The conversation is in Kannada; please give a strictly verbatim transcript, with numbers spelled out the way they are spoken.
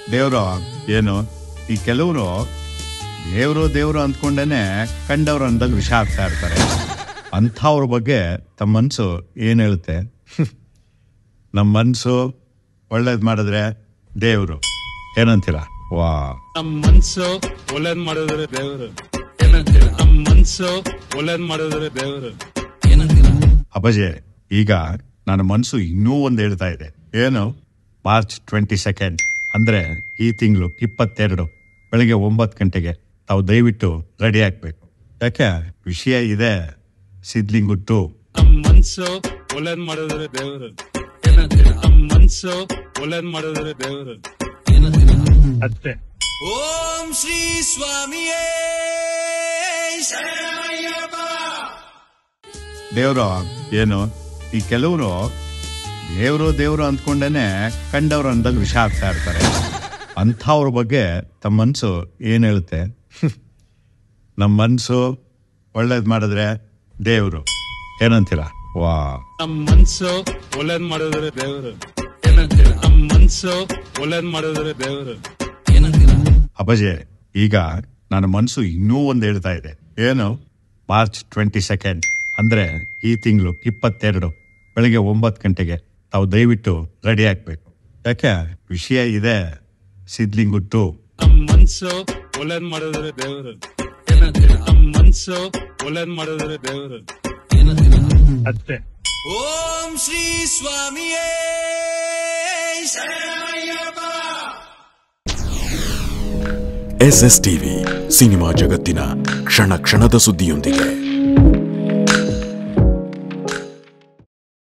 ದೇವ್ರು ಏನು ಈ ಕೆಲವರು ದೇವ್ರು ದೇವ್ರು ಅಂದ್ಕೊಂಡೇನೆ ಕಂಡವ್ರು ಅಂದಾಗ ವಿಷ ಆಗ್ತಾ ಇರ್ತಾರೆ. ಅಂಥವ್ರ ಬಗ್ಗೆ ತಮ್ಮ ಮನಸ್ಸು ಏನು ಹೇಳುತ್ತೆ? ನಮ್ಮ ಮನಸ್ಸು ಒಳ್ಳೇದು ಮಾಡಿದ್ರೆ ದೇವ್ರು ಏನಂತೀರ? ವಾ, ನಮ್ಮ ಮನಸ್ಸು ಒಳ್ಳೇದು ಮಾಡಿದ್ರೆ ದೇವ್ರು ಏನಂತೀರ? ನಮ್ಮ ಮನಸ್ಸು ಒಳ್ಳೇದು ಮಾಡಿದ್ರೆ ದೇವ್ರು ಏನಂತೀರ? ಅಪ್ಪಾಜಿ, ಈಗ ನನ್ನ ಮನಸ್ಸು ಇನ್ನೂ ಒಂದು ಹೇಳ್ತಾ ಇದೆ. ಏನು? ಮಾರ್ಚ್ ಟ್ವೆಂಟಿ ಸೆಕೆಂಡ್ ಅಂದ್ರೆ ಈ ತಿಂಗಳು ಇಪ್ಪತ್ತೆರಡು ಬೆಳಿಗ್ಗೆ ಒಂಬತ್ತು ಗಂಟೆಗೆ ತಾವು ದಯವಿಟ್ಟು ರೆಡಿ ಆಗ್ಬೇಕು. ಯಾಕೆ? ವಿಷಯ ಇದೆ ಸಿದ್ಲಿಂಗುಟ್ಟು. ನಮ್ಮ ಮನಸ್ಸು ಒಳ್ಳೇದು ಮಾಡಿದ್ರೆ ದೇವ್ರು ಏನಂತೀರ? ನಮ್ಮ ಮನಸ್ಸು ಒಳ್ಳೇದು ಮಾಡಿದ್ರೆ ದೇವ್ರು ಏನಂತೀರ? ಅಷ್ಟೇ. ಓಂ ಶ್ರೀ ಸ್ವಾಮಿಯೇ ಶರಣಮಯ್ಯಪ್ಪ. ದೇವ್ರು ಏನು ಈ ಕೆಲವರು ದೇವ್ರು ದೇವ್ರು ಅಂದ್ಕೊಂಡೇನೆ ಕಂಡವ್ರು ಅಂದಾಗ ವಿಷ ಆಗ್ತಾ ಇರ್ತಾರೆ. ಅಂಥವ್ರ ಬಗ್ಗೆ ತಮ್ಮ ಮನಸ್ಸು ಏನು ಹೇಳುತ್ತೆ? ನಮ್ಮ ಮನಸ್ಸು ಒಳ್ಳೇದು ಮಾಡಿದ್ರೆ ದೇವ್ರು ಏನಂತೀರ? ವಾ, ನಮ್ಮ ಮನಸ್ಸು ಒಳ್ಳೇದು ಮಾಡಿದ್ರೆ ದೇವ್ರು ಏನಂತೀರ? ನಮ್ಮ ಮನಸ್ಸು ಒಳ್ಳೇದು ಮಾಡಿದ್ರೆ ದೇವ್ರು ಏನಂತೀರ? ಅಪ್ಪಾಜಿ, ಈಗ ನನ್ನ ಮನಸ್ಸು ಇನ್ನೂ ಒಂದು ಹೇಳ್ತಾ ಇದೆ. ಏನು? ಮಾರ್ಚ್ ಟ್ವೆಂಟಿ ಸೆಕೆಂಡ್ ಅಂದ್ರೆ ಈ ತಿಂಗಳು ಇಪ್ಪತ್ತೆರಡು ಬೆಳಿಗ್ಗೆ ಒಂಬತ್ತು ಗಂಟೆಗೆ ತಾವು ದಯವಿಟ್ಟು ರೆಡಿ ಆಗ್ಬೇಕು. ಯಾಕೆ? ವಿಷಯ ಇದೆ ಸಿದ್ಲಿಂಗುಟ್ಟು. ನಮ್ಮ ಮನಸ್ಸು ಒಳ್ಳೇದು ಮಾಡಿದ್ರೆ ದೇವ್ರು ಏನಂತೀರ? ನಮ್ಮ ಮನಸ್ಸು ಒಳ್ಳೇದು ಮಾಡಿದ್ರೆ ದೇವ್ರು ಏನಂತೀರ? ಅಷ್ಟೇ. ಓಂ ಶ್ರೀ ಸ್ವಾಮಿಯೇ ಶರಣಮಯ್ಯಪ್ಪ. ಎಸ್ ಎಸ್ ಟಿವಿ ಸಿನಿಮಾ ಜಗತ್ತಿನ ಕ್ಷಣ ಕ್ಷಣದ ಸುದ್ದಿಯೊಂದಿಗೆ